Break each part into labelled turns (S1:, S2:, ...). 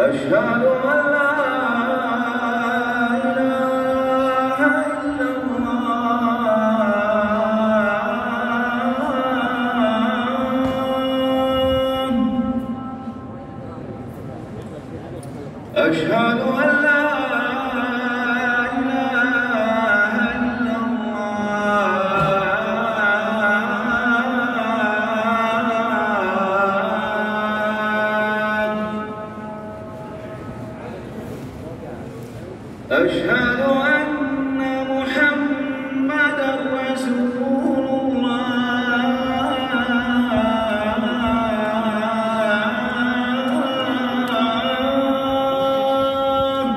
S1: أشهد أن لا إله إلا الله. أشهد أن لا إله إلا الله. أشهد أن محمدًا رسول الله.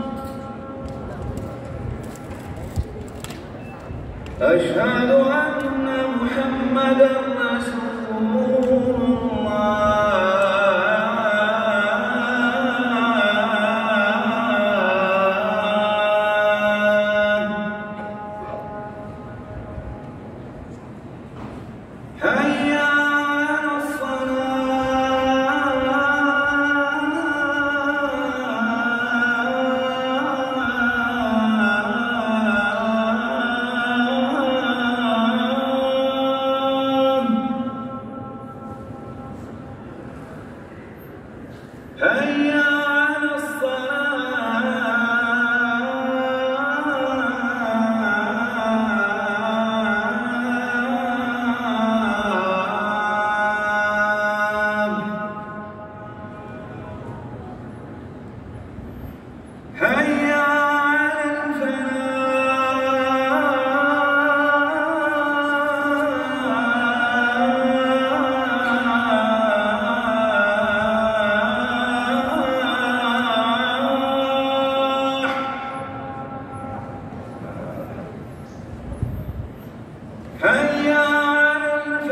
S1: أشهد أن محمدًا رسول الله. حي على الصلاة. حي على حي على الفلاح. حي على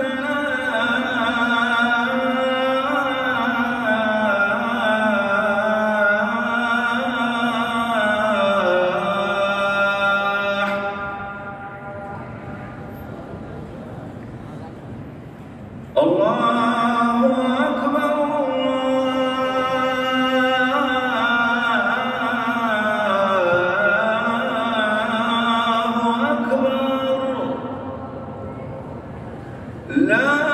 S1: الفلاح. الله أكبر الله أكبر. لا